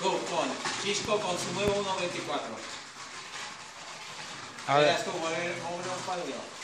Tú, con Chisco con su nuevo 1.24. A ver. Verás tú, mover un cuadro.